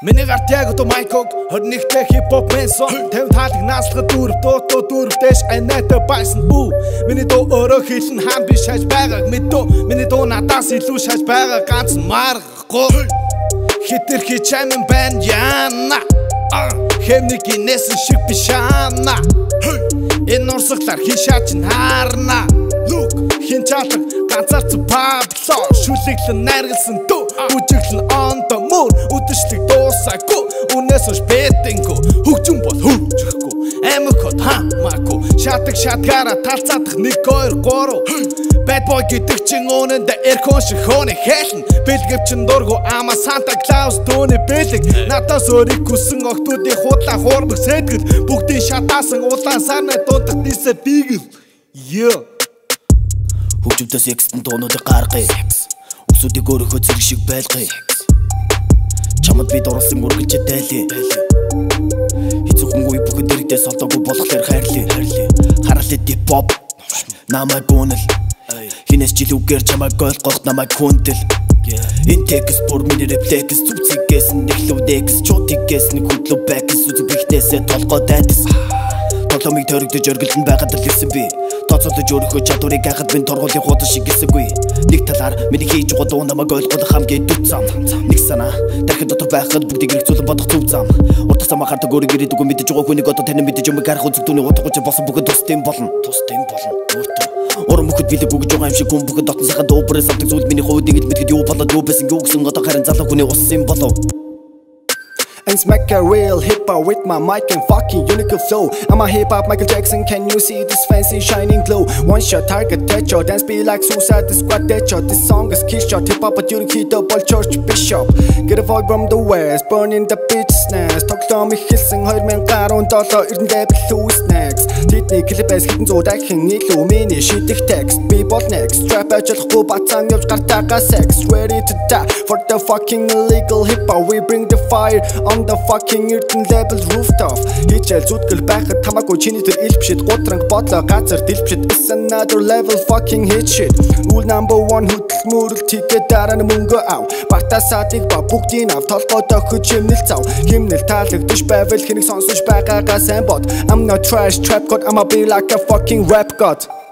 Миний гарт яг одоо майког 21-т хип-хоп менсон 50 таалаг наслахад дүүрв дэш айнатай байсан бүү. Миний дуу өөрөө хэлэн хаан биш хаж байгааг мэдүү. Миний дуу надаас илүү шаж байгаа ганц маргахгүй. Хитэр хич амин байна яана. Хэмник инээсэн шиг биш аана. Энэ урсгалаар хин шаач наарна. Хин чаалаг ганцаар цупабло шүлэглэн найргалсан дүү. Үжиглэн on the moon үдэшлэг дуусаагүй. Үнээс хойш бэтэнгүй хөгжим бол хөгжихгүй. Амикот хамаагүй шатаг шатгаараа талцаадах 1 2 3 Bad boy гэдэг чин өнөнд эркон шиг хөөний хэлэн бэлгэвчин дургу ама Santa Claus дөөний бэлэг надаас өөрийг хүсэн охтуудын худлаа хуурдаг сэтгэл бүгдийн шатаасан улаан сарны дуудах нисэ бигэл хөгжимдөөс экстэн дуунуудыг гаргая өсүүдийг өөрийнхөө зэрэг шиг байлгая чамд бид оруулсан үргэлжид дайлээ хизүүхэнгүй бүхэн дэрэгдээ солдоогүй болохоор хайрлаа харалээ дип поп намайг гүнэл хинээс жил үгээр чамайг ойлгох намайг хүндэл энэ текст бүр миний репликс зүцгээс нэглүү декс чутигээс нэг хөдлөө бэкс үзэг бихнээсээ толгой дайдас тоглоомыг төрөгдөж өргөлдөн байгаад л ирсэн би тооцоолж өөрийнхөө чадварыг гайхад минь торгуулийн хуудас шиг эсэгүй нэг талаар миний хийж байгаа дуу намайг ойлгох хамгийн дүр зам нэг санаа дахин дотор байхад бүгдийг хэрэгцүүлэн бодох зүв зам урт замаа гардаг өөрийг ирээдүгөө мэдэж байгаа хүнийг одоо тань мэдэж юм гарах үзэг дүүний утгач болсон бүгд тусдын болно Орон бүхэд билэг бүгж байгаа юм шиг хүн бүхэд дотн сайхан дуубрээс авдаг зүйл миний хувьд ингэж мэдгэд юу болоод юу байсан юу гэсэн одоо харин залуу хүний уссан болов And smack a real hip-hop with my mic and fucking unique flow. I'm a hip-hop Michael Jackson, can you see this fancy shining glow? One shot target headshot, dance be like Suicide Squad deadshot. This song is kiss shot, hip-hop but you hit up all church bishop. Get a vibe from the west, burning the bitch's nest. Тоглоом их хэлсэн 2017 эрдэнэ билүү snacks. Тэдний клипээс хитэн зүү дахин нийлүү миний шидэх text. Би бол next, trap ажиллахгүй бацаан явж гартаага sex. Ready to die for the fucking illegal hip-hop. We bring the fire on the fucking earthen level rooftop Хичээл зүтгэл байхад тамаагүй чиний тэр илбшид гутранг бодлоо газар дэлбшид It's another level fucking hit shit Rule number 1 хөдөл мөрөл тигээ дараа нь мөнгө ав Батасаадыг ба бүгдийн ав толгойдоо хөж хэмнэл зав Хэмнэл таалагдж байвал хэнийг сонсож байгаагаа сайн бод I'm not trash trap god I'ma be like a fucking rap god